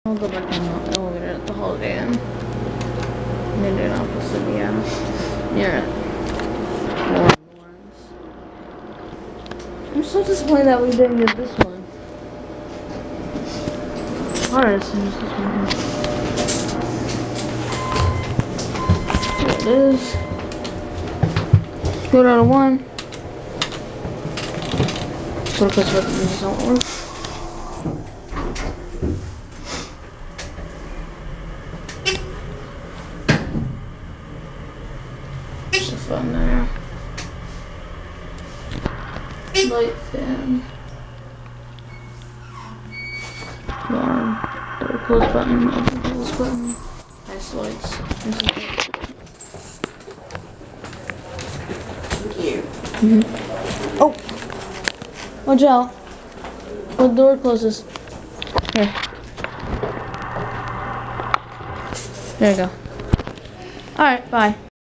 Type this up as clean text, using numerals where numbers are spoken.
I'll go back on the elevator the Holiday Inn. In Indianapolis, Indiana. Near Lawrence. I'm so disappointed that we didn't get this one. Alright, so this one. Here it is. 2 out of 1. So because what this don't work. There's a phone there. Light fan. Alarm. Door close button. Open close button. Nice lights. Thank you. Oh! Watch out. The door closes. Here. There you go. Alright, bye.